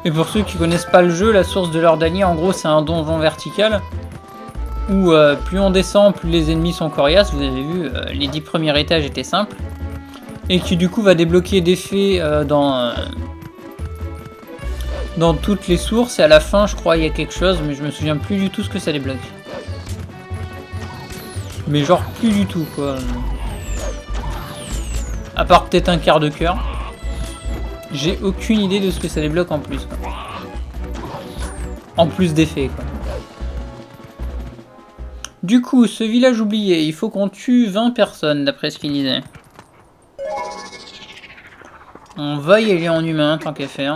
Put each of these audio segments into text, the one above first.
Et pour ceux qui connaissent pas le jeu, la source de l'or d'Ali, en gros, c'est un donjon vertical où plus on descend, plus les ennemis sont coriaces. Vous avez vu, les 10 premiers étages étaient simples. Et qui du coup va débloquer des faits dans toutes les sources. Et à la fin, je crois, il y a quelque chose, mais je me souviens plus du tout ce que ça débloque. Mais genre plus du tout, quoi. À part peut-être un quart de cœur. J'ai aucune idée de ce que ça débloque en plus, quoi. En plus d'effets, quoi. Du coup, ce village oublié, il faut qu'on tue 20 personnes, d'après ce qu'il disait. On va y aller en humain, tant qu'à faire.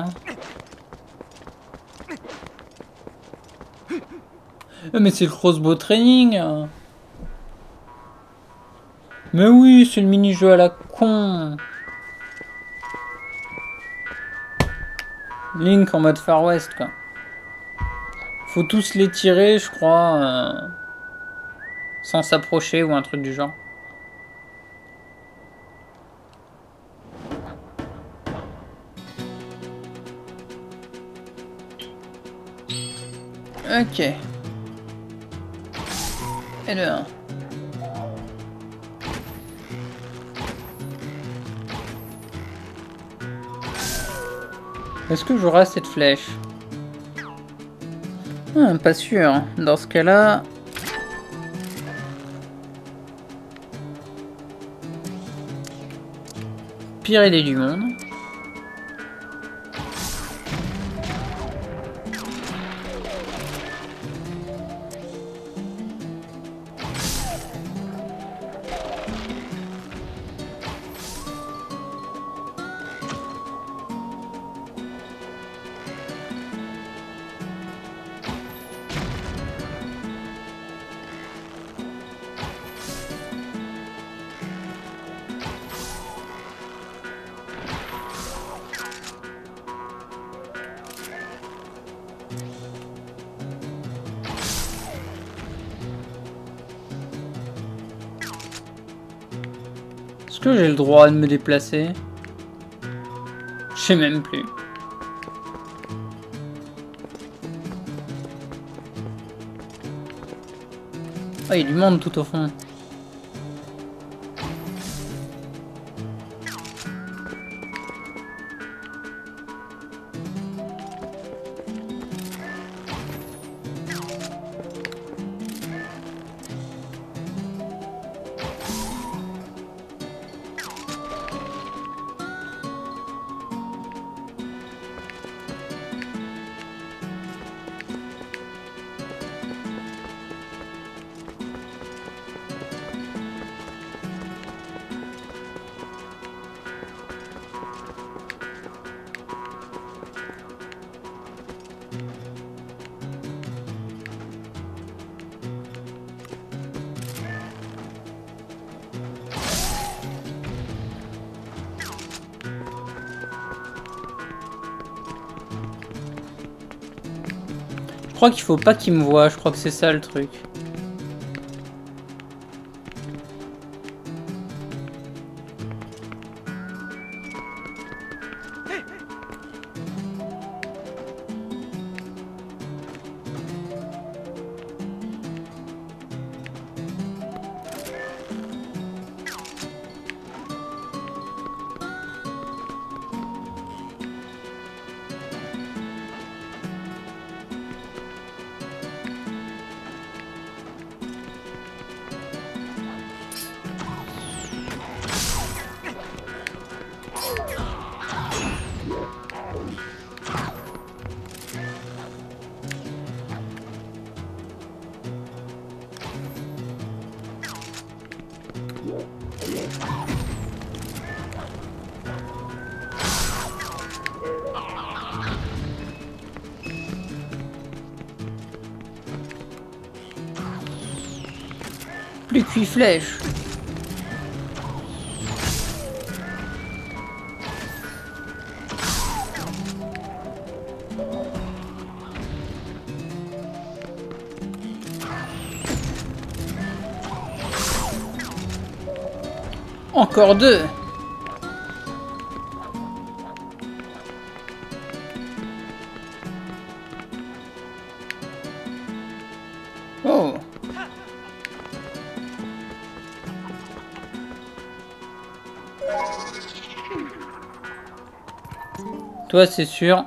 Mais c'est le crossbow training. Mais oui, c'est le mini-jeu à la con. Link en mode Far West, quoi. Faut tous les tirer, je crois, sans s'approcher ou un truc du genre. Ok. Et le 1. Est-ce que j'aurai cette flèche? Pas sûr. Dans ce cas-là... Pire idée du monde. Est-ce que j'ai le droit de me déplacer? Je sais même plus. Ah, il y a du monde tout au fond. Je crois qu'il faut pas qu'il me voie, je crois que c'est ça le truc. Plus qu'une flèche. Encore deux. Toi, c'est sûr.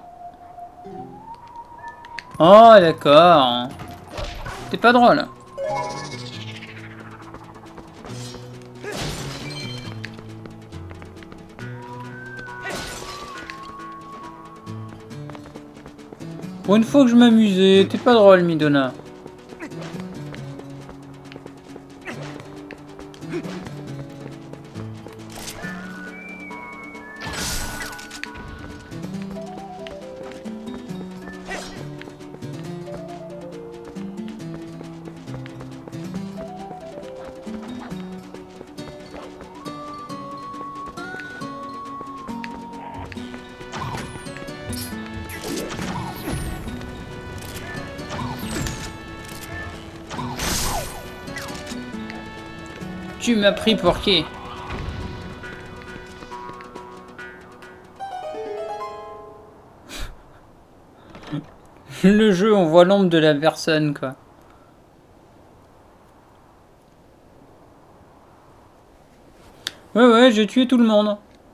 Oh, d'accord. T'es pas drôle. Pour une fois que je m'amusais, t'es pas drôle, Midona. Tu m'as pris pour qui? Le jeu, on voit l'ombre de la personne, quoi. Ouais, j'ai tué tout le monde.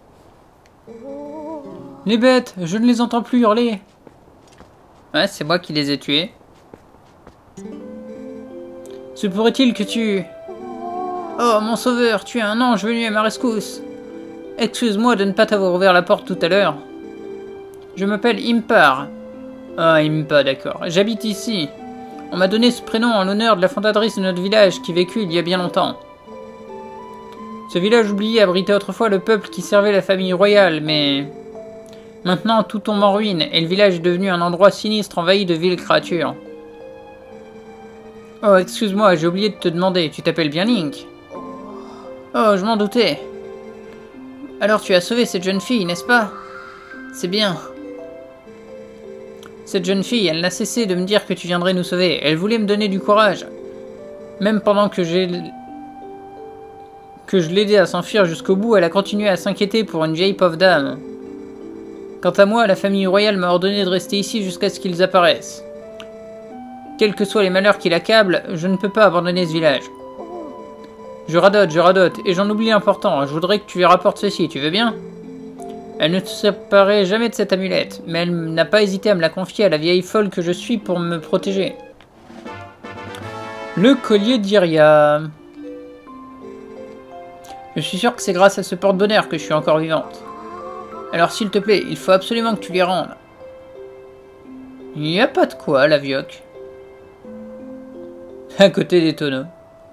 Les bêtes, je ne les entends plus hurler. Ouais, c'est moi qui les ai tués. Se pourrait-il que tu... Oh, mon sauveur, tu es un ange venu à ma rescousse. Excuse-moi de ne pas t'avoir ouvert la porte tout à l'heure. Je m'appelle Impar. Ah, Impa, d'accord. J'habite ici. On m'a donné ce prénom en l'honneur de la fondatrice de notre village qui vécut il y a bien longtemps. Ce village oublié abritait autrefois le peuple qui servait la famille royale, mais... Maintenant, tout tombe en ruine et le village est devenu un endroit sinistre envahi de viles créatures. Oh, excuse-moi, j'ai oublié de te demander, tu t'appelles bien Link? Oh, je m'en doutais. Alors tu as sauvé cette jeune fille, n'est-ce pas? C'est bien. Cette jeune fille, elle n'a cessé de me dire que tu viendrais nous sauver. Elle voulait me donner du courage. Même pendant que je l'aidais à s'enfuir jusqu'au bout, elle a continué à s'inquiéter pour une vieille pauvre dame. Quant à moi, la famille royale m'a ordonné de rester ici jusqu'à ce qu'ils apparaissent. Quels que soient les malheurs qui l'accablent, je ne peux pas abandonner ce village. Je radote, et j'en oublie l'important. Je voudrais que tu lui rapportes ceci, tu veux bien? Elle ne se séparait jamais de cette amulette, mais elle n'a pas hésité à me la confier à la vieille folle que je suis pour me protéger. Le collier d'Iria. Je suis sûr que c'est grâce à ce porte-bonheur que je suis encore vivante. Alors s'il te plaît, il faut absolument que tu les rendes. Il n'y a pas de quoi, la vioque. À côté des tonneaux.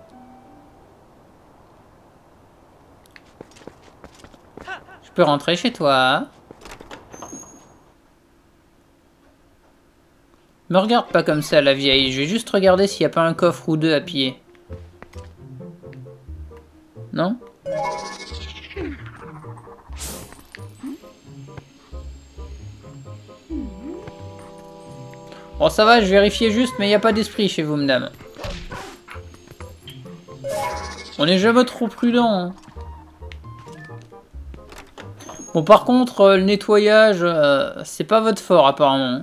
Je peux rentrer chez toi. Me regarde pas comme ça, la vieille. Je vais juste regarder s'il n'y a pas un coffre ou deux à piller. Non? Bon, ça va, je vérifiais juste, mais il n'y a pas d'esprit chez vous, madame. On n'est jamais trop prudent. Hein. Bon, par contre, le nettoyage, c'est pas votre fort, apparemment.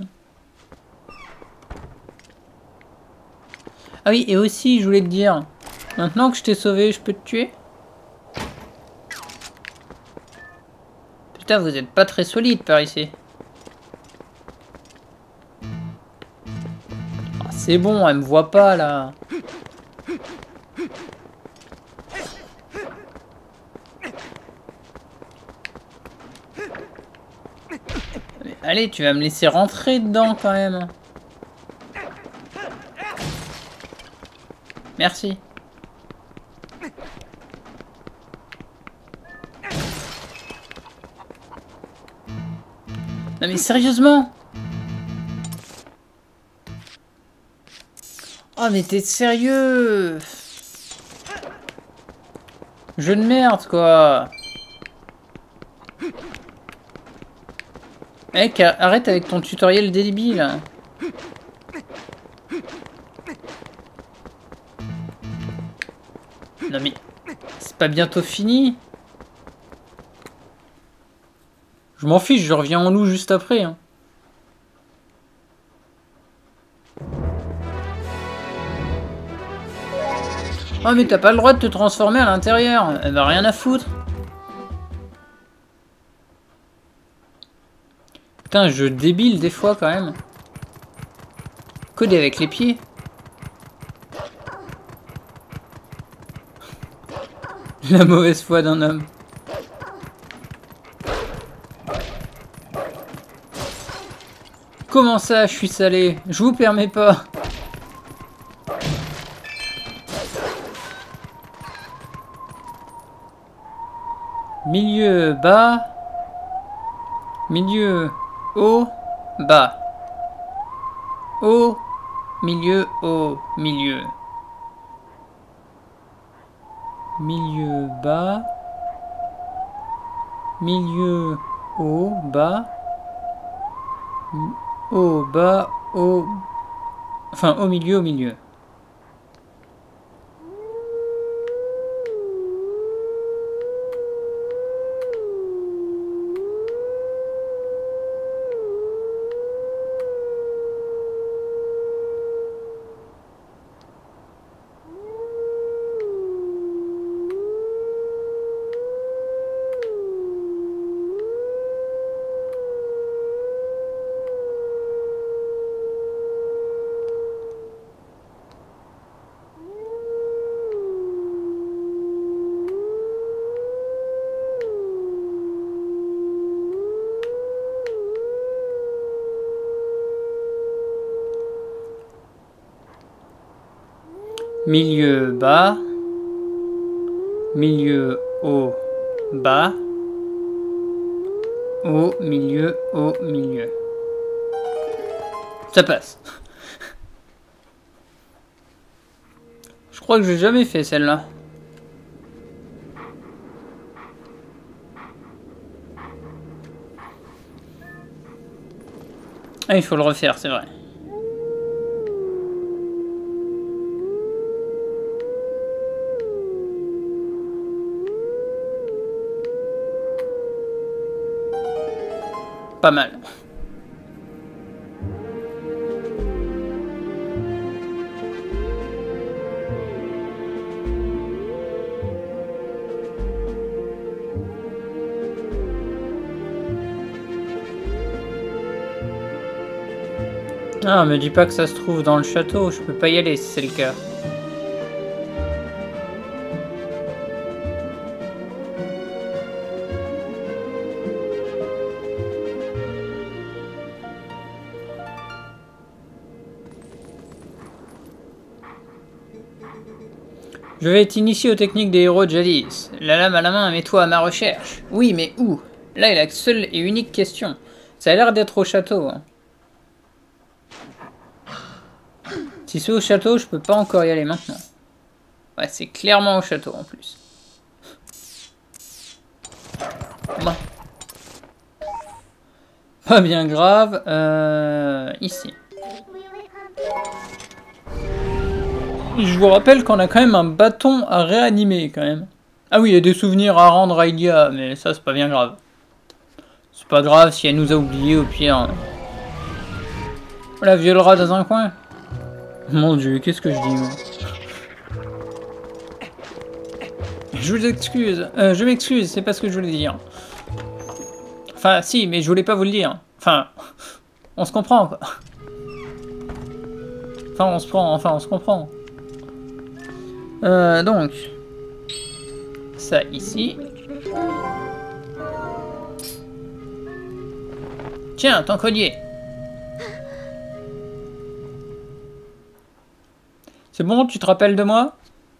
Ah oui, et aussi, je voulais te dire, maintenant que je t'ai sauvé, je peux te tuer? Putain, vous êtes pas très solide par ici. Ah, c'est bon, elle me voit pas, là. Allez, tu vas me laisser rentrer dedans quand même. Merci. Non mais sérieusement? Oh mais t'es sérieux? Jeu de merde quoi. Mec, arrête avec ton tutoriel débile. Non mais, c'est pas bientôt fini? Je m'en fiche, je reviens en loup juste après. Hein. Oh mais t'as pas le droit de te transformer à l'intérieur. Elle va rien à foutre. Putain, jeu débile des fois quand même. Coder avec les pieds. La mauvaise foi d'un homme. Comment ça, je suis salé? Je vous permets pas. Milieu bas. Milieu haut, bas. Haut, milieu, haut, milieu. Milieu bas. Milieu haut, bas. Haut, bas, haut. Enfin, au milieu, au milieu. Milieu bas, milieu haut, bas, haut, milieu, haut, milieu. Ça passe. Je crois que j'ai jamais fait celle-là. Ah, il faut le refaire, c'est vrai. Pas mal. Ah, me dis pas que ça se trouve dans le château, je peux pas y aller si c'est le cas. Je vais t'initier aux techniques des héros de jadis. La lame à la main, mets-toi à ma recherche. Oui, mais où? Là est la seule et unique question. Ça a l'air d'être au château. Hein. Si c'est au château, je peux pas encore y aller maintenant. Ouais, c'est clairement au château en plus. Bon. Pas bien grave. Ici. Je vous rappelle qu'on a quand même un bâton à réanimer, quand même. Ah oui, il y a des souvenirs à rendre à Ilia, mais ça, c'est pas bien grave. C'est pas grave si elle nous a oubliés, au pire. On la violera dans un coin. Mon Dieu, qu'est-ce que je dis, moi. Je vous excuse. Je m'excuse, c'est pas ce que je voulais dire. Enfin, si, mais je voulais pas vous le dire. Enfin, on se comprend, quoi. Enfin, on se comprend. Donc, ça ici. Tiens, ton collier. C'est bon, tu te rappelles de moi?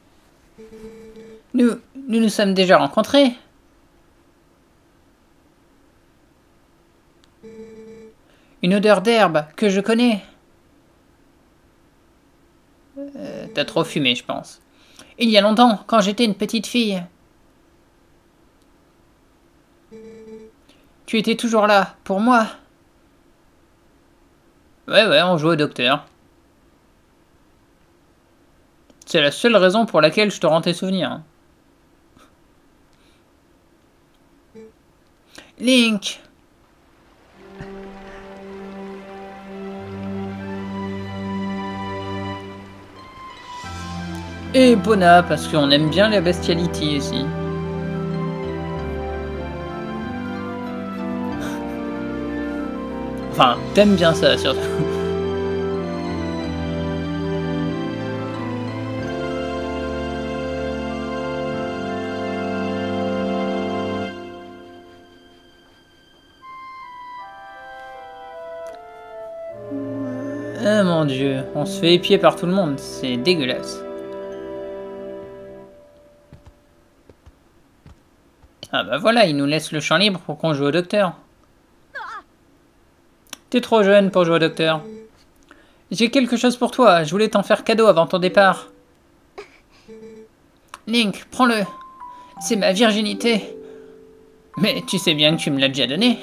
Nous sommes déjà rencontrés. Une odeur d'herbe que je connais. T'as trop fumé, je pense. Il y a longtemps, quand j'étais une petite fille. Tu étais toujours là, pour moi. Ouais, on joue au docteur. C'est la seule raison pour laquelle je te rends tes souvenirs. Link. Et Bona, parce qu'on aime bien la bestialité ici. Enfin, t'aimes bien ça, surtout. Ah mon dieu, on se fait épier par tout le monde, c'est dégueulasse. Ah bah voilà, il nous laisse le champ libre pour qu'on joue au docteur. T'es trop jeune pour jouer au docteur. J'ai quelque chose pour toi, je voulais t'en faire cadeau avant ton départ. Link, prends-le. C'est ma virginité. Mais tu sais bien que tu me l'as déjà donné.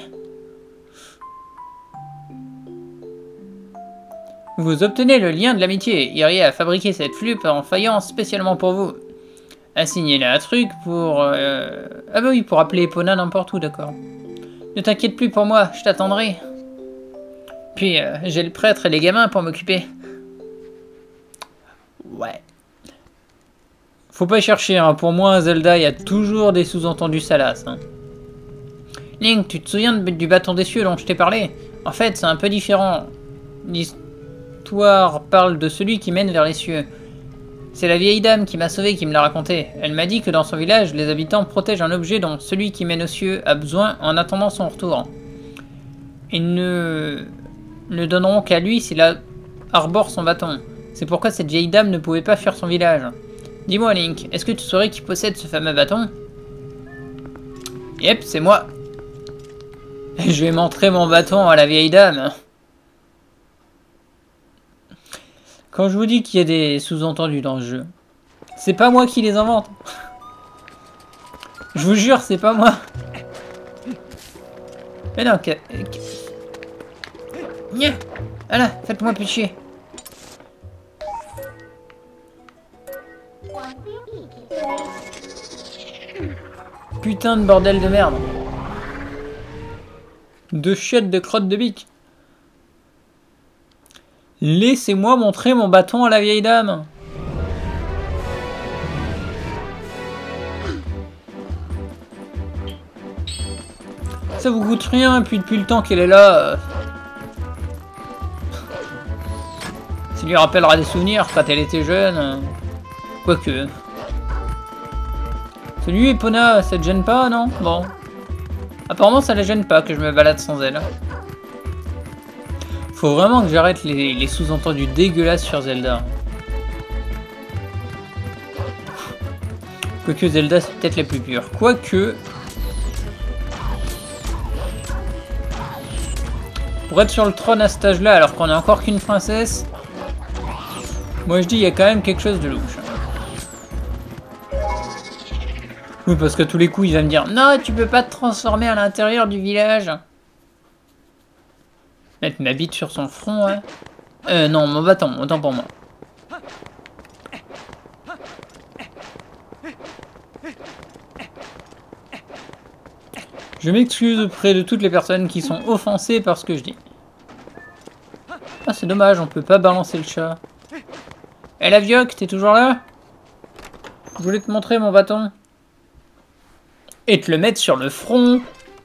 Vous obtenez le lien de l'amitié. Irie a fabriqué cette flupe en faïence spécialement pour vous. Assignez-la un truc pour... Ah bah oui, pour appeler Epona n'importe où, d'accord. Ne t'inquiète plus pour moi, je t'attendrai. Puis, j'ai le prêtre et les gamins pour m'occuper. Ouais. Faut pas chercher, hein. Pour moi, Zelda, il y a toujours des sous-entendus salaces. Hein. Link, tu te souviens du bâton des cieux dont je t'ai parlé? En fait, c'est un peu différent. L'histoire parle de celui qui mène vers les cieux. C'est la vieille dame qui m'a sauvé qui me l'a raconté. Elle m'a dit que dans son village, les habitants protègent un objet dont celui qui mène aux cieux a besoin en attendant son retour. Ils ne le donneront qu'à lui s'il arbore son bâton. C'est pourquoi cette vieille dame ne pouvait pas fuir son village. Dis-moi Link, est-ce que tu saurais qui possède ce fameux bâton? Yep, c'est moi. Je vais montrer mon bâton à la vieille dame. Quand je vous dis qu'il y a des sous-entendus dans le jeu, c'est pas moi qui les invente. Je vous jure, c'est pas moi. Mais non, voilà, faites-moi pitié. Putain de bordel de merde. De chiottes de crotte de bique. Laissez-moi montrer mon bâton à la vieille dame. Ça vous coûte rien, puis depuis le temps qu'elle est là... Ça lui rappellera des souvenirs quand elle était jeune. Quoique... Salut Epona, ça te gêne pas, non? Bon. Apparemment ça la gêne pas que je me balade sans elle. Faut vraiment que j'arrête les sous-entendus dégueulasses sur Zelda. Quoique Zelda c'est peut-être la plus pure. Quoique... Pour être sur le trône à cet âge-là alors qu'on est encore qu'une princesse... Moi je dis il y a quand même quelque chose de louche. Oui parce que tous les coups il va me dire non tu peux pas te transformer à l'intérieur du village. Mettre ma bite sur son front, ouais. Non, mon bâton, autant pour moi. Je m'excuse auprès de toutes les personnes qui sont offensées par ce que je dis. Ah, c'est dommage, on peut pas balancer le chat. Eh la Vioque, t'es toujours là? Je voulais te montrer mon bâton. Et te le mettre sur le front.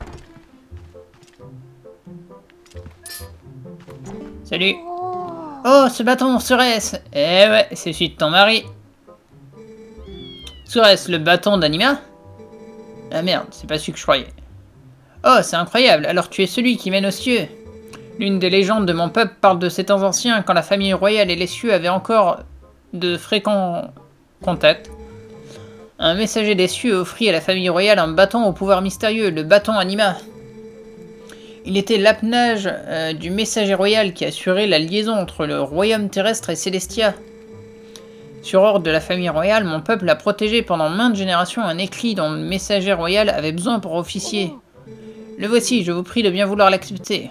Salut. Oh, ce bâton, serait-ce? Eh ouais, c'est celui de ton mari. Serait-ce le bâton d'Anima? Ah merde, c'est pas celui que je croyais. Oh, c'est incroyable, alors tu es celui qui mène aux cieux. L'une des légendes de mon peuple parle de ces temps anciens, quand la famille royale et les cieux avaient encore de fréquents contacts. Un messager des cieux offrit à la famille royale un bâton au pouvoir mystérieux, le bâton Anima. Il était l'apanage du messager royal qui assurait la liaison entre le royaume terrestre et Célestia. Sur ordre de la famille royale, mon peuple a protégé pendant maintes générations un écrit dont le messager royal avait besoin pour officier. Le voici, je vous prie de bien vouloir l'accepter.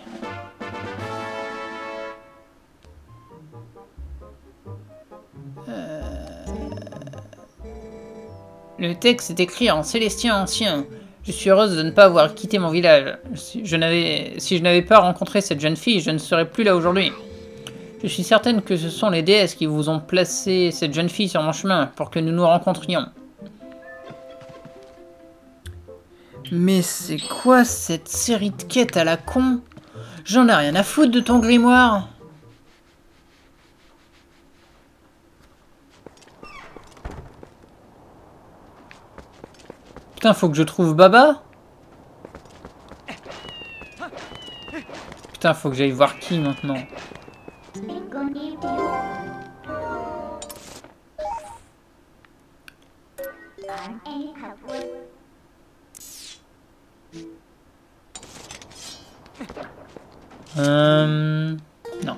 Le texte est écrit en célestien ancien. Je suis heureuse de ne pas avoir quitté mon village. Si je n'avais pas rencontré cette jeune fille, je ne serais plus là aujourd'hui. Je suis certaine que ce sont les déesses qui vous ont placé cette jeune fille sur mon chemin pour que nous nous rencontrions. Mais c'est quoi cette série de quêtes à la con? J'en ai rien à foutre de ton grimoire. Putain, faut que je trouve Baba. Putain, faut que j'aille voir qui maintenant. Non.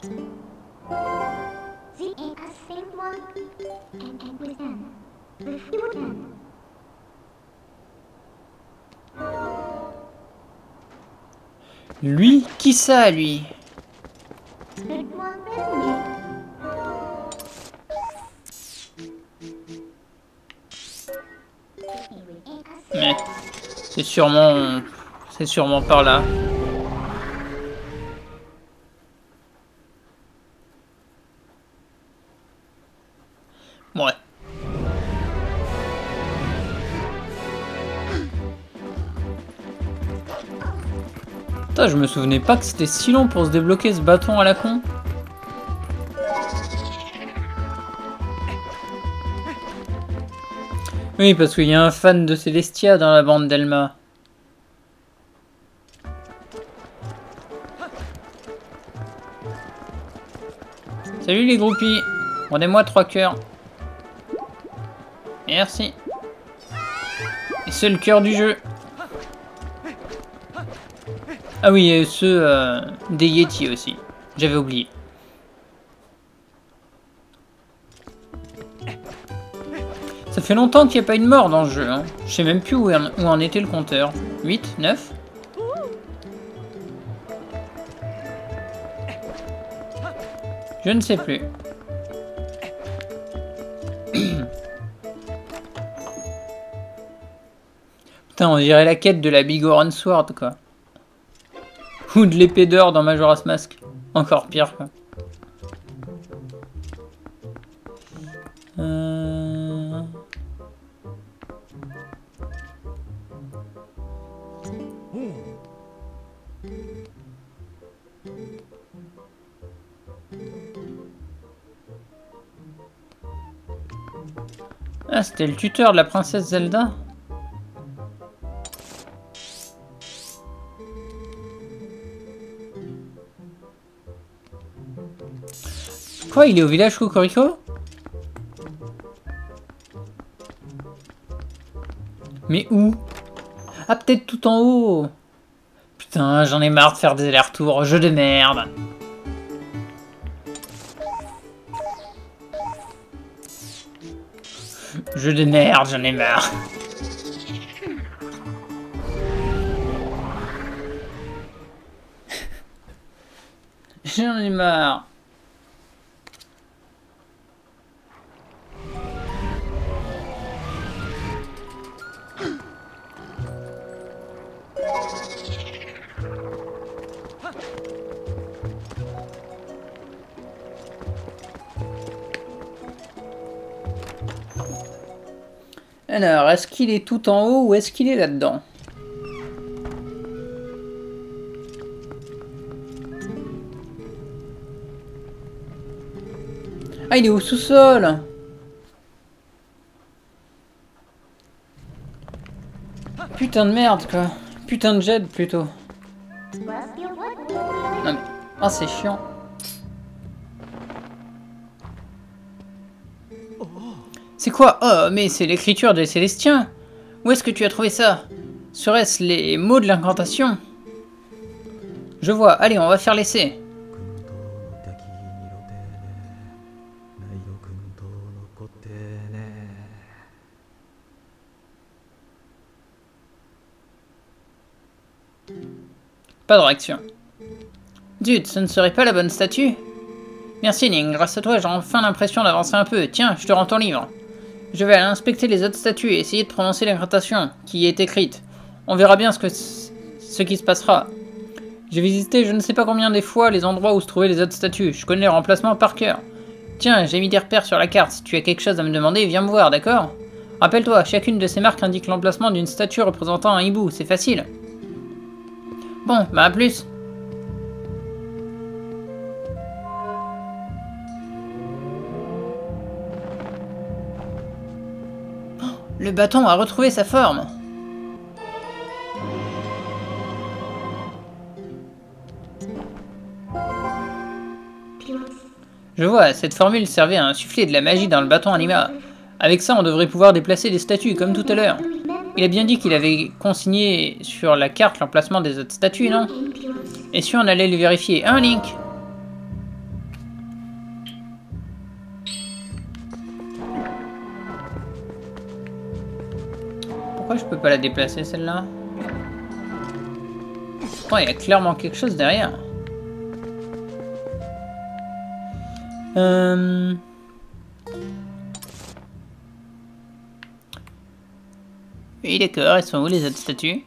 Lui? Qui ça, lui? Mais c'est sûrement par là. Ouais. Putain, je me souvenais pas que c'était si long pour se débloquer ce bâton à la con. Oui, parce qu'il y a un fan de Celestia dans la bande d'Elma. Salut les groupies. Rendez-moi 3 cœurs. Merci. Et c'est le cœur du jeu. Ah oui, et ceux des Yeti aussi. J'avais oublié. Ça fait longtemps qu'il n'y a pas une mort dans le jeu. Hein. Je sais même plus où en était le compteur. 8, 9 ? Je ne sais plus. Putain, on dirait la quête de la Biggoron Sword, quoi. Ou de l'épée d'or dans Majora's Mask. Encore pire, quoi. Ah, c'était le tuteur de la princesse Zelda. Quoi, il est au village Cocorico? Mais où? Ah, peut-être tout en haut. Putain, j'en ai marre de faire des allers-retours. Jeu de merde. Jeu de merde, j'en ai marre. J'en ai marre. Alors, est-ce qu'il est tout en haut ou est-ce qu'il est là-dedans? Ah, il est au sous-sol. Putain de merde, quoi. Putain de jet, plutôt. Non mais... Ah, c'est chiant. C'est quoi? Oh, mais c'est l'écriture des Célestiens. Où est-ce que tu as trouvé ça? Serait-ce les mots de l'incantation? Je vois. Allez, on va faire l'essai. Pas de réaction. Zut, ce ne serait pas la bonne statue? Merci Ning, grâce à toi j'ai enfin l'impression d'avancer un peu. Tiens, je te rends ton livre. Je vais aller inspecter les autres statues et essayer de prononcer l'incantation qui y est écrite. On verra bien ce qui se passera. J'ai visité je ne sais pas combien de fois les endroits où se trouvaient les autres statues. Je connais leur emplacement par cœur. Tiens, j'ai mis des repères sur la carte. Si tu as quelque chose à me demander, viens me voir, d'accord? Rappelle-toi, chacune de ces marques indique l'emplacement d'une statue représentant un hibou. C'est facile. Bon, bah à plus. Le bâton a retrouvé sa forme. Je vois, cette formule servait à insuffler de la magie dans le bâton Anima. Avec ça, on devrait pouvoir déplacer des statues, comme tout à l'heure. Il a bien dit qu'il avait consigné sur la carte l'emplacement des autres statues, non? Et si on allait les vérifier, hein, Link? Pourquoi je peux pas la déplacer, celle-là? Pourtant, il y a clairement quelque chose derrière. Oui, d'accord, elles sont où les autres statues?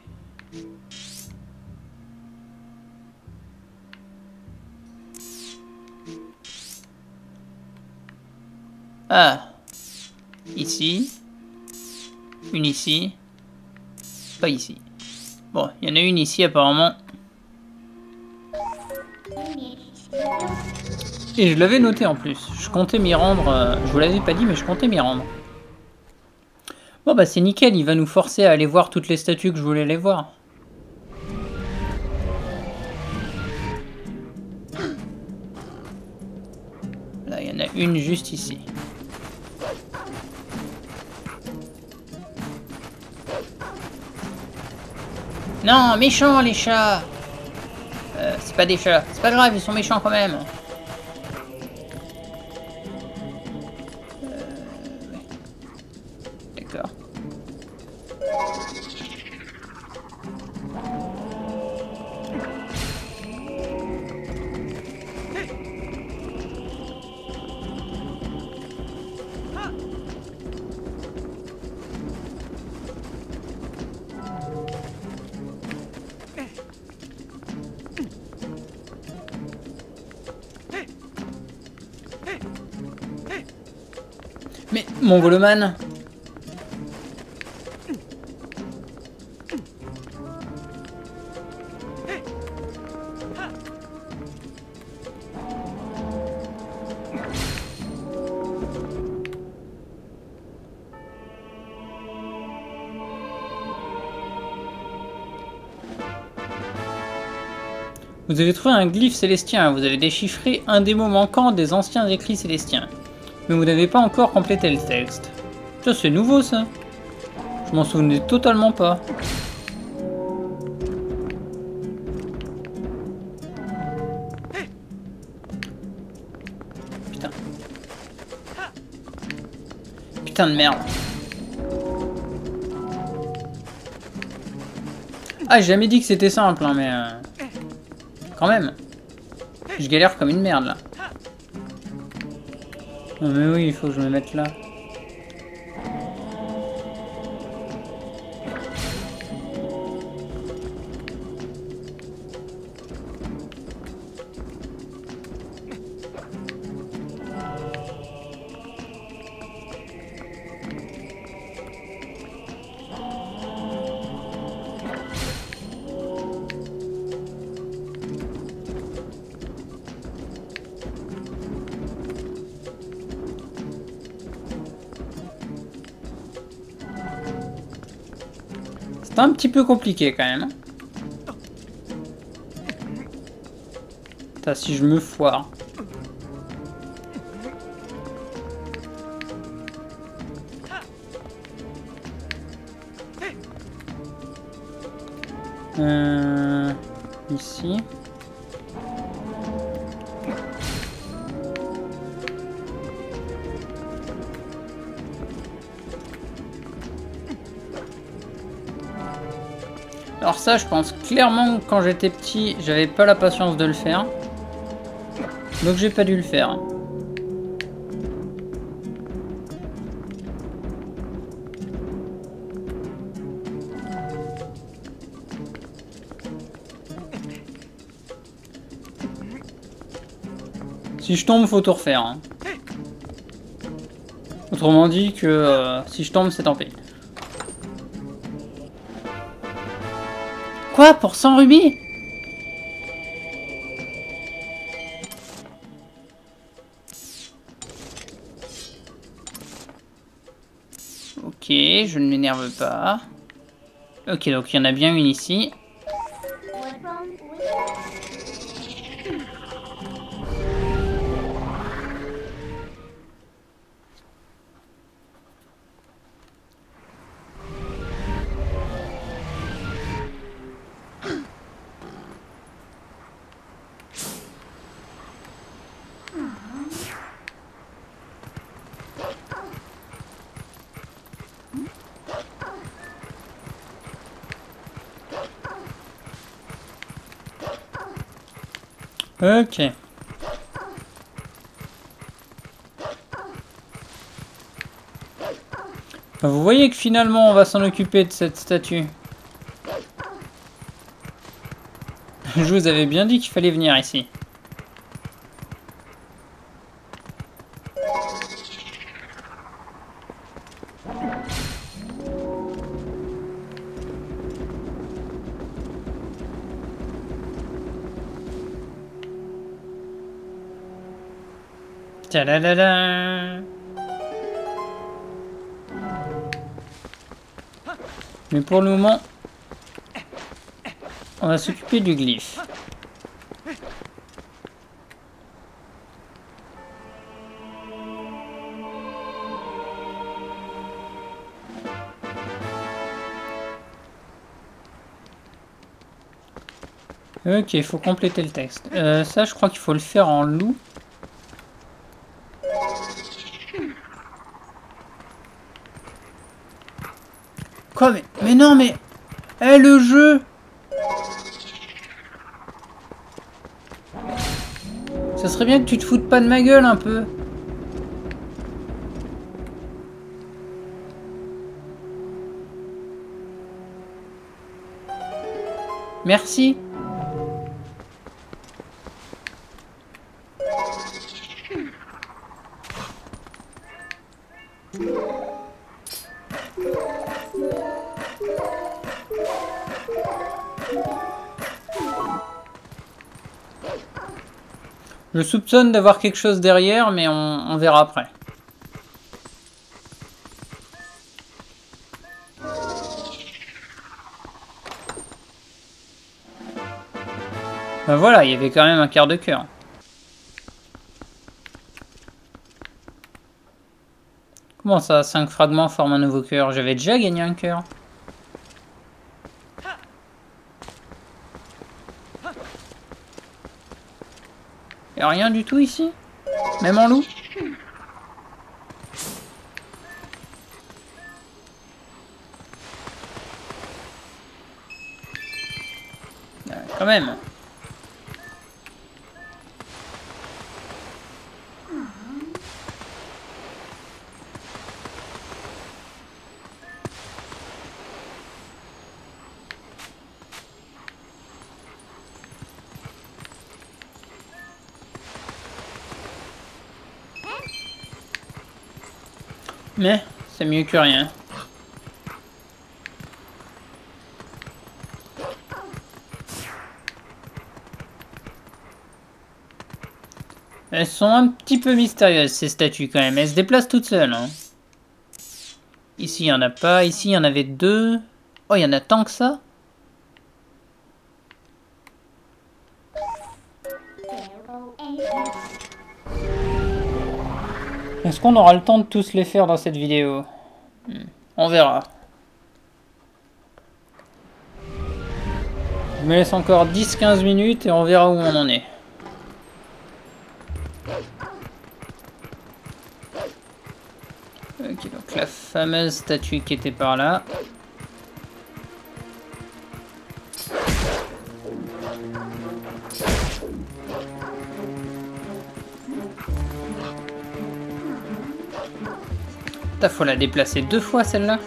Ah, ici, une ici, pas ici. Bon, il y en a une ici apparemment. Et je l'avais noté en plus. Je comptais m'y rendre. Je vous l'avais pas dit, mais je comptais m'y rendre. Bon bah c'est nickel, il va nous forcer à aller voir toutes les statues que je voulais aller voir. Là, il y en a une juste ici. Non, méchants les chats. C'est pas des chats. C'est pas grave, ils sont méchants quand même. D'accord. Mais, Mongoloman. Vous avez trouvé un glyphe célestien, vous avez déchiffré un des mots manquants des anciens écrits célestiens. Mais vous n'avez pas encore complété le texte. Ça c'est nouveau ça. Je m'en souvenais totalement pas. Putain. Putain de merde. Ah, j'ai jamais dit que c'était simple, hein, mais... Quand même. Je galère comme une merde, là. Non mais oui, il faut que je me mette là. C'est un petit peu compliqué quand même. Putain, si je me foire. Ici. Alors ça, je pense clairement que quand j'étais petit, j'avais pas la patience de le faire. Donc j'ai pas dû le faire. Si je tombe, faut tout refaire. Hein. Autrement dit que si je tombe, c'est tant pis. Quoi? Pour 100 rubis? Ok, je ne m'énerve pas. Ok, donc il y en a bien une ici. Ok. Vous voyez que finalement on va s'en occuper de cette statue. Je vous avais bien dit qu'il fallait venir ici. Tadadada. Mais pour le moment, on va s'occuper du glyphe. Ok, il faut compléter le texte. Ça, je crois qu'il faut le faire en loup. Quoi, mais non, mais... Eh, le jeu! Ça serait bien que tu te foutes pas de ma gueule, un peu. Merci. Je soupçonne d'avoir quelque chose derrière, mais on verra après. Ben voilà, il y avait quand même un quart de cœur. Comment ça, 5 fragments forment un nouveau cœur? J'avais déjà gagné un cœur. Y'a rien du tout ici? Même en loup? Quand même. Mais c'est mieux que rien. Elles sont un petit peu mystérieuses, ces statues, quand même. Elles se déplacent toutes seules. Hein. Ici, il n'y en a pas. Ici, il y en avait 2. Oh, il y en a tant que ça? Est-ce qu'on aura le temps de tous les faire dans cette vidéo? On verra. Je me laisse encore 10-15 minutes et on verra où on en est. Ok, donc la fameuse statue qui était par là. Putain, faut la déplacer 2 fois celle-là.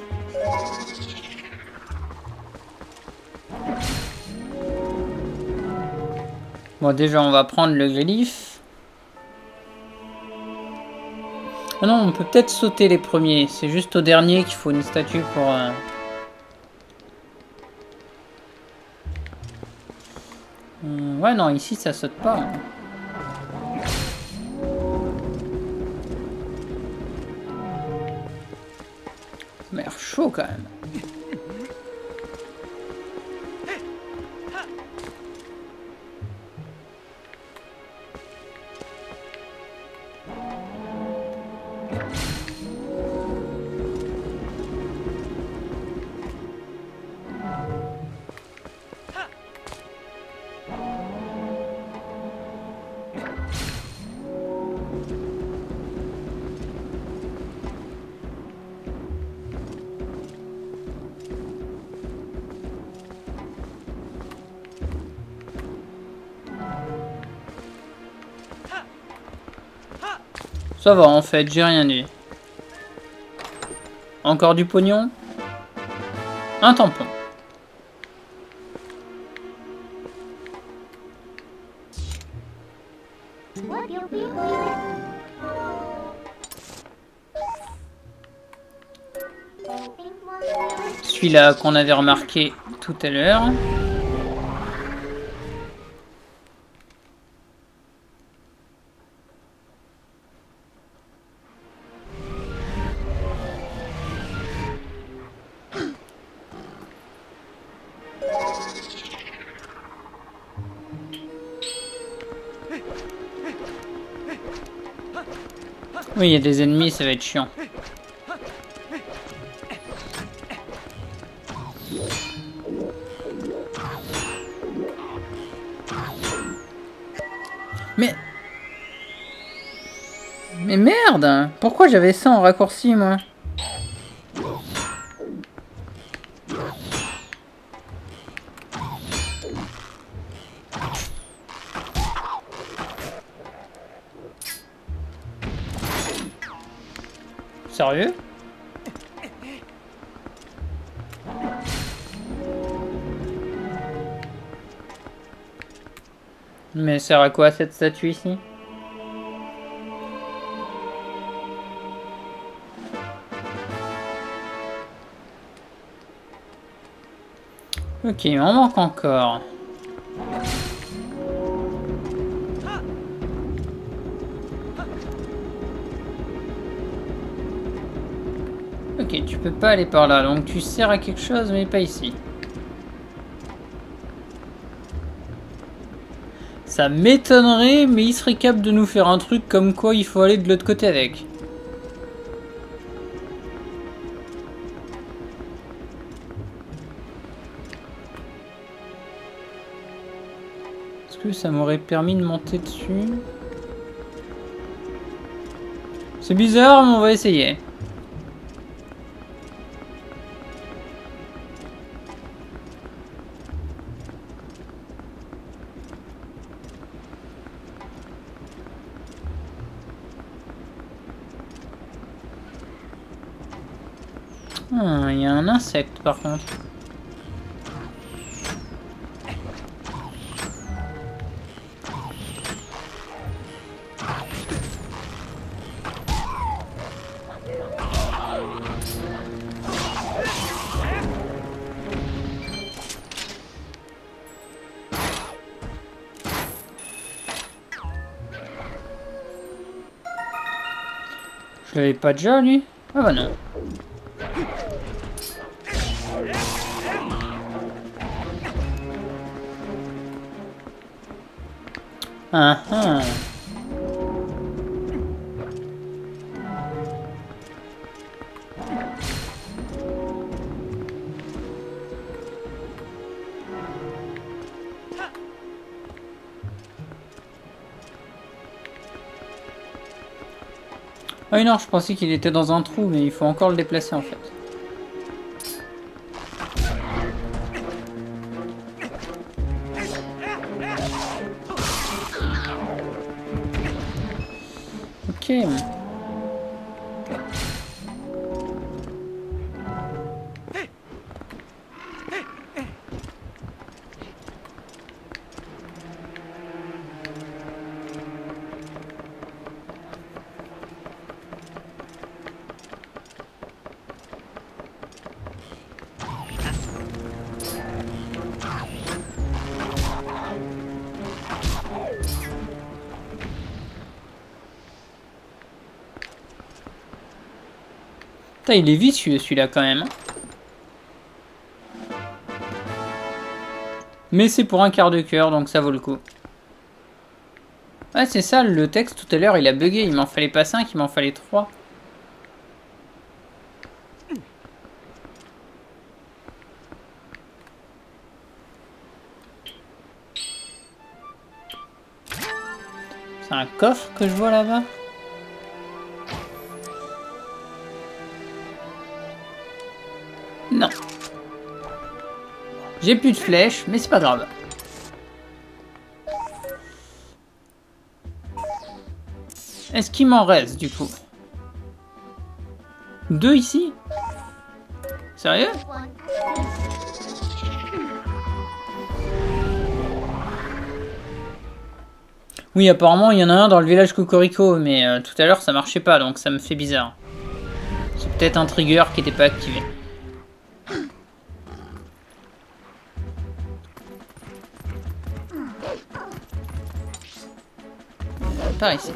Bon, déjà on va prendre le glyphe. Ah non, on peut peut-être sauter les premiers. C'est juste au dernier qu'il faut une statue pour... Ouais, non, ici ça saute pas. Hein. chaud quand même. Ça va en fait, j'ai rien dit. Encore du pognon? Un tampon. Celui-là qu'on avait remarqué tout à l'heure. Oui, il y a des ennemis, ça va être chiant. Mais merde! Pourquoi j'avais ça en raccourci, moi? Sérieux? Mais sert à quoi cette statue ici? Ok, il m'en manque encore. Ok, tu peux pas aller par là, donc tu sers à quelque chose, mais pas ici. Ça m'étonnerait, mais il serait capable de nous faire un truc comme quoi il faut aller de l'autre côté avec. Est-ce que ça m'aurait permis de monter dessus? C'est bizarre, mais on va essayer. Ah, il y a un insecte par contre. Je l'avais pas déjà lui? Ah bah non. Ah ah. Ah oui non, je pensais qu'il était dans un trou, mais il faut encore le déplacer en fait. Ok. Putain, il est vicieux celui-là quand même. Mais c'est pour un quart de cœur, donc ça vaut le coup. Ouais, c'est ça, le texte tout à l'heure il a bugué. Il m'en fallait pas 5, il m'en fallait 3. C'est un coffre que je vois là-bas? Non. J'ai plus de flèches, mais c'est pas grave. Est-ce qu'il m'en reste du coup? 2 ici? Sérieux? Oui, apparemment il y en a un dans le village Cocorico, mais tout à l'heure ça marchait pas, donc ça me fait bizarre. C'est peut-être un trigger qui n'était pas activé. Par ici.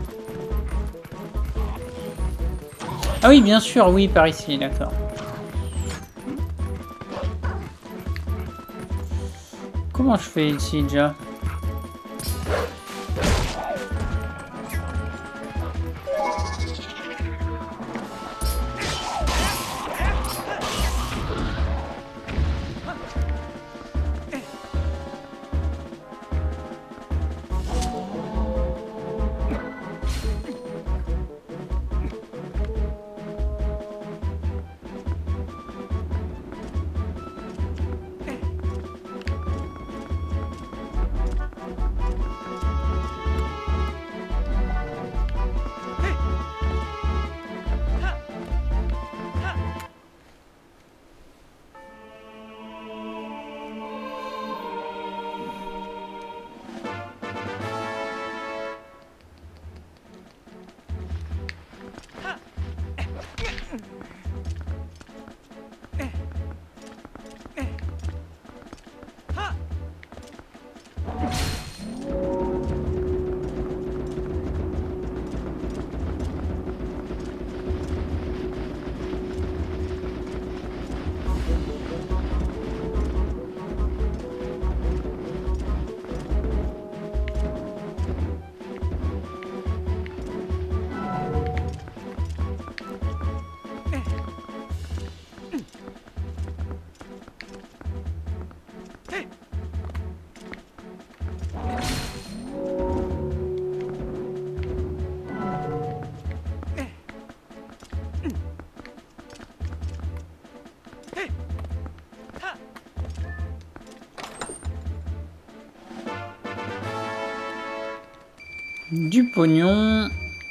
Ah oui, bien sûr, oui, par ici, d'accord. Comment je fais ici déjà? Du pognon.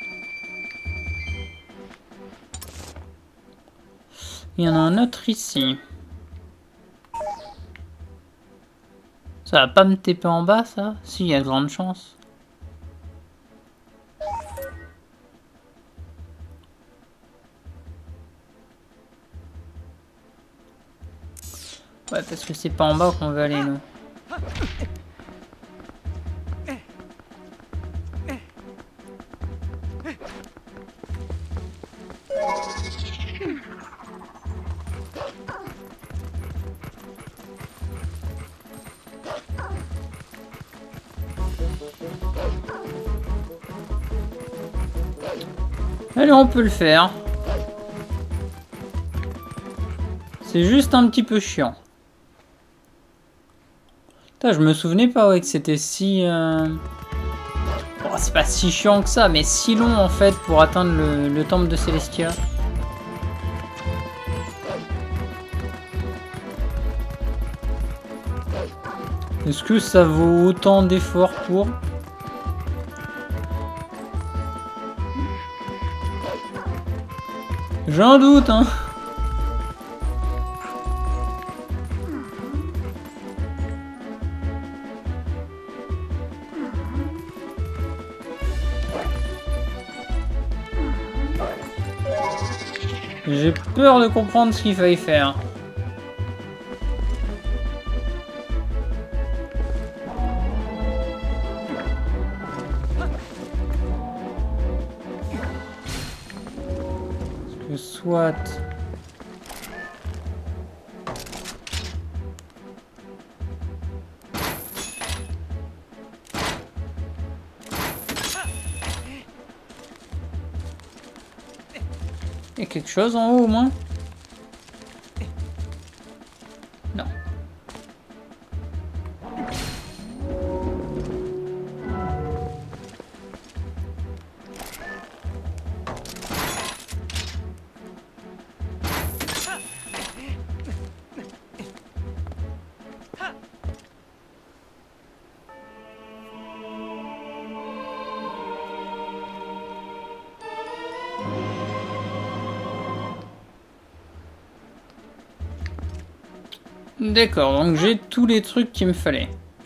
Il y en a un autre ici. Ça va pas me taper en bas, ça? Si, il y a de grandes chances. Ouais, parce que c'est pas en bas qu'on veut aller, nous. Allez, on peut le faire. C'est juste un petit peu chiant. Putain, je me souvenais pas ouais, que c'était si... Oh, c'est pas si chiant que ça, mais si long en fait pour atteindre le temple de Celestia. Est-ce que ça vaut autant d'efforts pour... J'ai un doute, hein. J'ai peur de comprendre ce qu'il fallait faire. que soit... Il y a quelque chose en haut au moins? Non. D'accord, donc j'ai tous les trucs qu'il me fallait.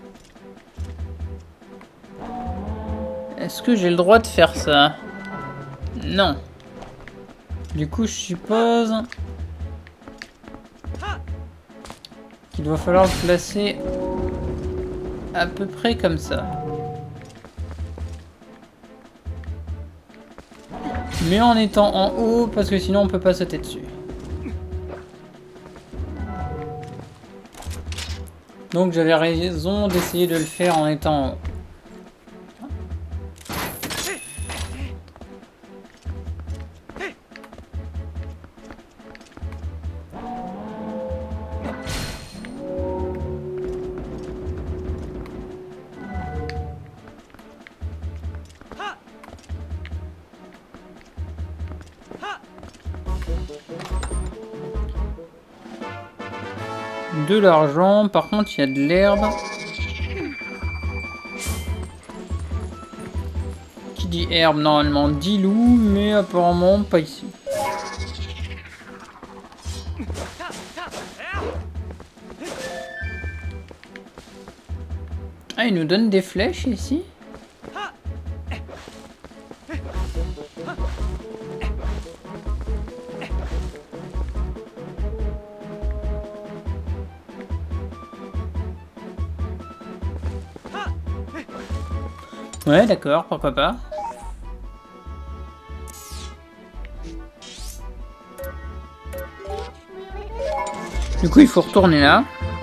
Est-ce que j'ai le droit de faire ça? Non. Du coup, je suppose qu'il va falloir le placer à peu près comme ça. Mais en étant en haut, parce que sinon on peut pas sauter dessus. Donc j'avais raison d'essayer de le faire en étant en haut. De l'argent, par contre il y a de l'herbe. Qui dit herbe normalement dit loup, mais apparemment pas ici. Ah, il nous donne des flèches ici? Ouais, d'accord, pourquoi pas. Du coup, il faut retourner là.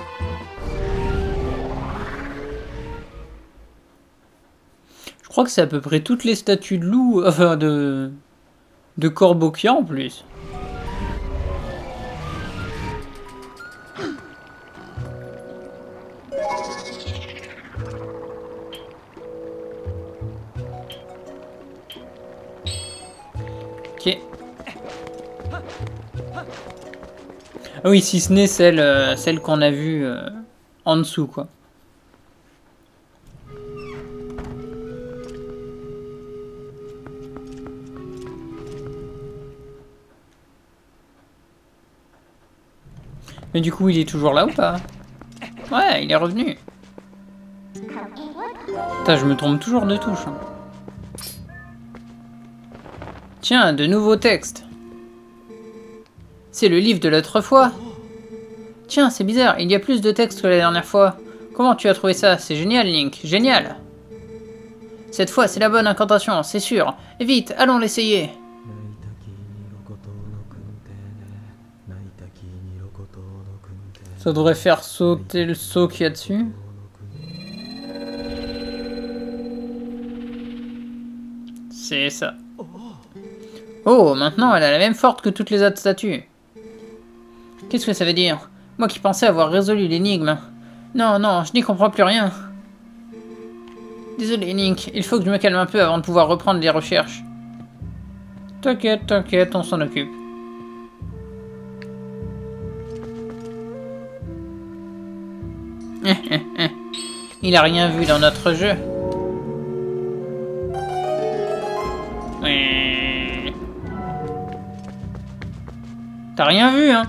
Je crois que c'est à peu près toutes les statues de loups, enfin de corbeaux qu'il y a en plus. Ok. Ah oui, si ce n'est celle qu'on a vue en dessous, quoi. Mais du coup, il est toujours là ou pas? Ouais, il est revenu. Putain, je me trompe toujours de touche. Hein. Tiens, de nouveaux textes. C'est le livre de l'autre fois. Tiens, c'est bizarre, il y a plus de textes que la dernière fois. Comment tu as trouvé ça? C'est génial, Link, génial. Cette fois, c'est la bonne incantation, c'est sûr. Et vite, allons l'essayer. Ça devrait faire sauter le seau qu'il y a dessus. C'est ça. Oh, maintenant elle a la même force que toutes les autres statues. Qu'est-ce que ça veut dire? Moi qui pensais avoir résolu l'énigme. Non, non, je n'y comprends plus rien. Désolé, Link, il faut que je me calme un peu avant de pouvoir reprendre les recherches. T'inquiète, t'inquiète, on s'en occupe. Il a rien vu dans notre jeu. T'as rien vu, hein?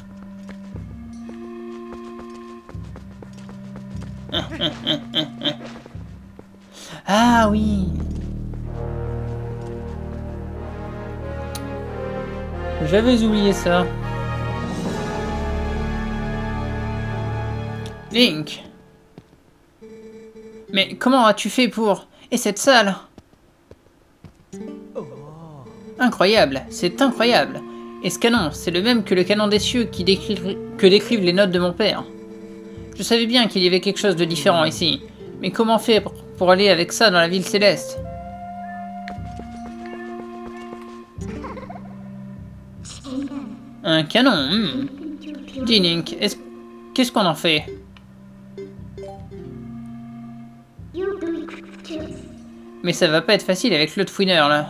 Ah oui. J'avais oublié ça. Link. Mais comment as-tu fait pour... Et cette salle? Incroyable, c'est incroyable. Et ce canon, c'est le même que le canon des cieux que décrivent les notes de mon père. Je savais bien qu'il y avait quelque chose de différent ici, mais comment faire pour aller avec ça dans la ville céleste? Un canon, Dis Link, qu'est-ce qu'on en fait? Mais ça va pas être facile avec l'autre fouineur là.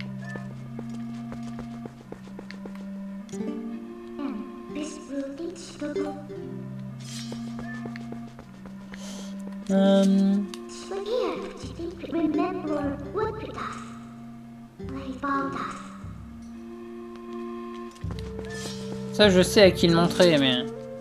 Ça je sais à qui le montrer, mais...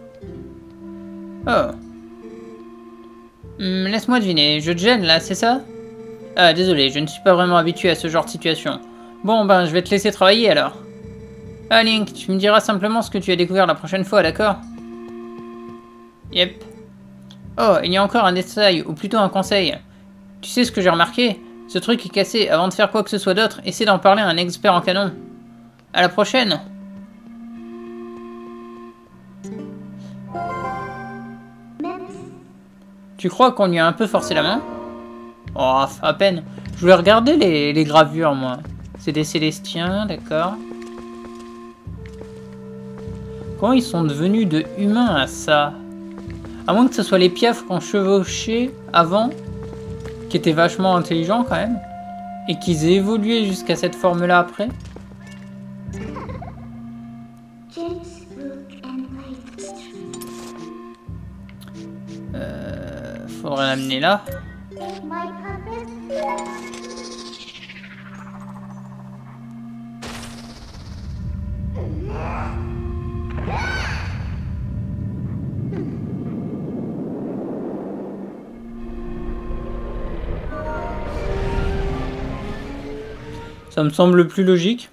Oh. Laisse-moi deviner, je te gêne là, c'est ça? Ah, désolé, je ne suis pas vraiment habitué à ce genre de situation. Bon, ben, je vais te laisser travailler alors. Ah, Link, tu me diras simplement ce que tu as découvert la prochaine fois, d'accord? Yep. Oh, il y a encore un détail, ou plutôt un conseil. Tu sais ce que j'ai remarqué? Ce truc est cassé. Avant de faire quoi que ce soit d'autre, essaie d'en parler à un expert en canon. À la prochaine! Tu crois qu'on lui a un peu forcé la main? Oh, à peine. Je voulais regarder les gravures, moi. C'est des Célestiens, d'accord. Comment ils sont devenus de humains à ça? À moins que ce soit les piafs qu'on chevauchait avant, qui étaient vachement intelligents quand même, et qu'ils aient évolué jusqu'à cette forme-là après. Faudrait l'amener là. Ça me semble le plus logique.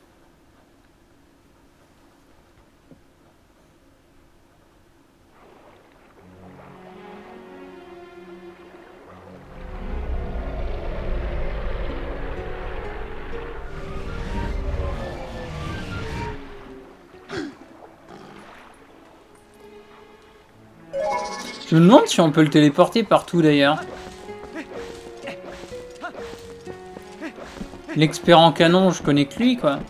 Je me demande si on peut le téléporter partout d'ailleurs. L'expert en canon, je connais que lui, quoi.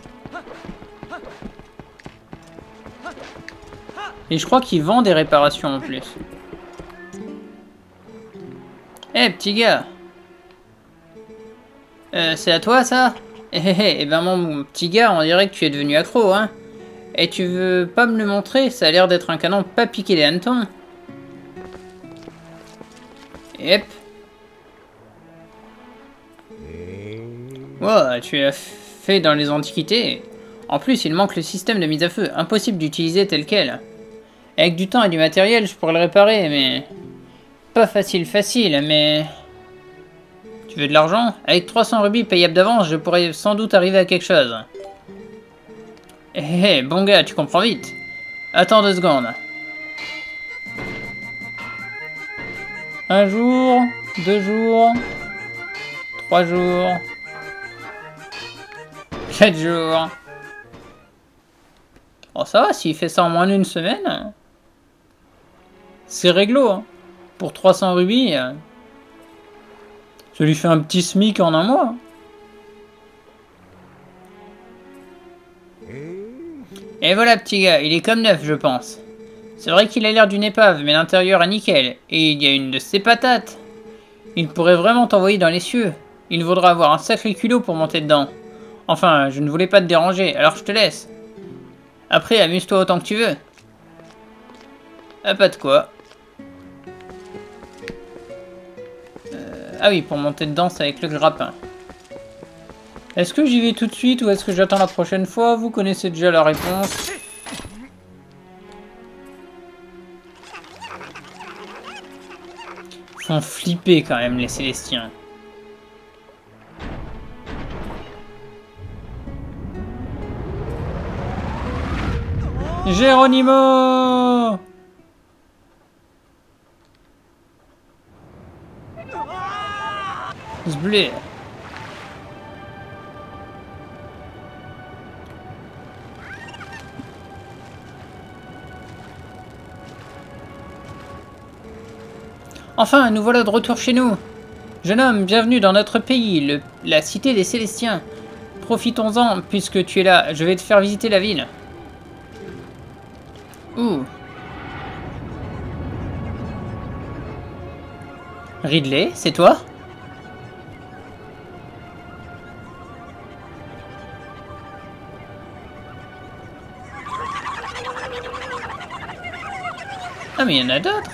Et je crois qu'il vend des réparations en plus. Eh, petit gars. C'est à toi, ça? Eh ben mon petit gars, on dirait que tu es devenu accro, hein. Et tu veux pas me le montrer? Ça a l'air d'être un canon pas piqué des hannetons. Yep. Wow, tu l'as fait dans les antiquités. En plus, il manque le système de mise à feu. Impossible d'utiliser tel quel. Avec du temps et du matériel, je pourrais le réparer, mais... Pas facile, mais... Tu veux de l'argent? Avec 300 rubis payables d'avance, je pourrais sans doute arriver à quelque chose. Hé, bon gars, tu comprends vite. Attends 2 secondes. 1 jour, 2 jours, 3 jours, 4 jours. Oh ça va, s'il fait ça en moins d'1 semaine, c'est réglo, hein. Pour 300 rubis, ça lui fait un petit SMIC en 1 mois. Et voilà petit gars, il est comme neuf je pense. C'est vrai qu'il a l'air d'une épave, mais l'intérieur est nickel. Et il y a une de ces patates. Il pourrait vraiment t'envoyer dans les cieux. Il vaudra avoir un sacré culot pour monter dedans. Enfin, je ne voulais pas te déranger, alors je te laisse. Après, amuse-toi autant que tu veux. Ah, pas de quoi. Ah oui, pour monter dedans, c'est avec le grappin. Est-ce que j'y vais tout de suite ou est-ce que j'attends la prochaine fois? Vous connaissez déjà la réponse. Ils font flipper quand même les Célestiens. Geronimo! Zblé. Enfin, nous voilà de retour chez nous. Jeune homme, bienvenue dans notre pays, la cité des Célestiens. Profitons-en, puisque tu es là. Je vais te faire visiter la ville. Ouh. Ridley, c'est toi? Ah mais il y en a d'autres.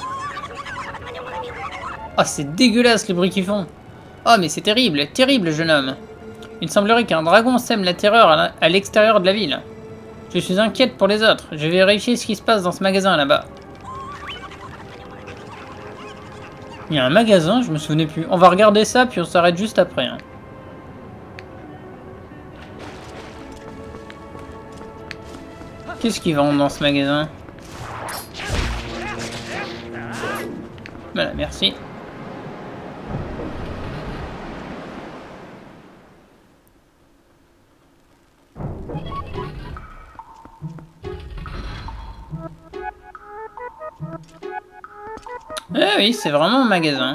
Oh, c'est dégueulasse les bruits qu'ils font. Oh mais c'est terrible, terrible jeune homme. Il semblerait qu'un dragon sème la terreur à l'extérieur de la ville. Je suis inquiète pour les autres. Je vais vérifier ce qui se passe dans ce magasin là-bas. Il y a un magasin, je me souvenais plus. On va regarder ça puis on s'arrête juste après. Hein. Qu'est-ce qu'ils vendent dans ce magasin? Voilà, merci. Eh oui, c'est vraiment un magasin.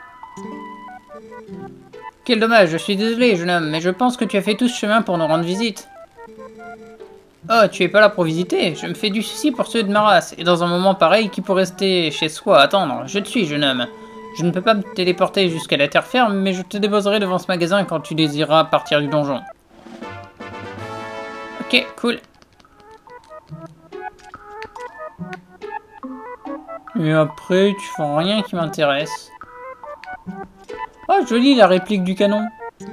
Quel dommage, je suis désolé, jeune homme, mais je pense que tu as fait tout ce chemin pour nous rendre visite. Oh, tu es pas là pour visiter? Je me fais du souci pour ceux de ma race, et dans un moment pareil, qui peut rester chez soi à attendre? Je te suis, jeune homme. Je ne peux pas me téléporter jusqu'à la terre ferme, mais je te déposerai devant ce magasin quand tu désireras partir du donjon. Ok, cool. Et après, tu fais rien qui m'intéresse. Oh, joli la réplique du canon.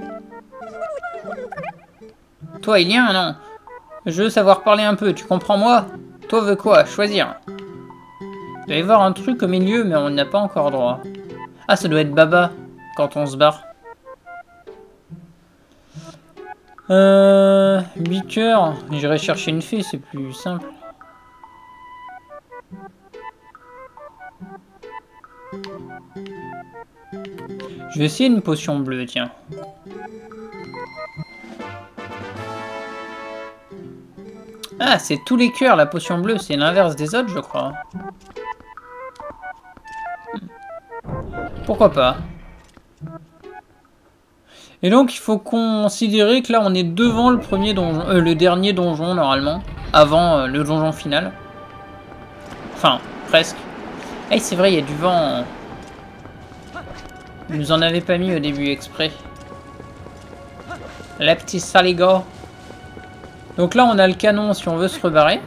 Toi, il y a un non. Je veux savoir parler un peu, tu comprends moi? Toi veux quoi? Choisir. Il doit y avoir un truc au milieu, mais on n'a pas encore droit. Ah, ça doit être Baba, quand on se barre. 8 cœurs. J'irai chercher une fée, c'est plus simple. Je vais essayer une potion bleue, tiens. Ah, c'est tous les cœurs, la potion bleue. C'est l'inverse des autres, je crois. Pourquoi pas? Et donc, il faut considérer que là, on est devant le premier donjon, le dernier donjon, normalement. Avant le donjon final. Enfin, presque. Eh, c'est vrai, il y a du vent. Ils nous en avaient pas mis au début exprès. La petite saligo. Donc là, on a le canon si on veut se rebarrer.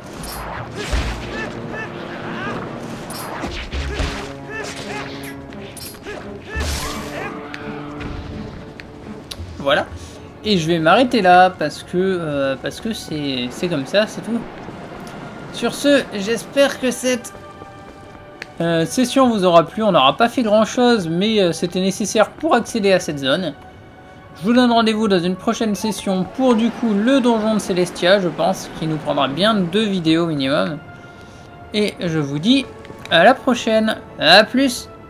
Voilà. Et je vais m'arrêter là parce que c'est comme ça, c'est tout. Sur ce, j'espère que cette session vous aura plu. On n'aura pas fait grand chose, mais c'était nécessaire pour accéder à cette zone. Je vous donne rendez-vous dans une prochaine session pour du coup le donjon de Célestia, je pense, qui nous prendra bien 2 vidéos minimum. Et je vous dis à la prochaine. À plus!